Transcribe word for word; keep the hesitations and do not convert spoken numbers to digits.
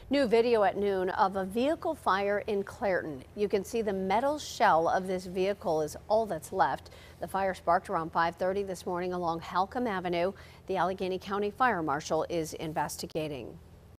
New video at noon of a vehicle fire in Clairton. You can see the metal shell of this vehicle is all that's left. The fire sparked around five thirty this morning along Halcomb Avenue. The Allegheny County Fire Marshal is investigating.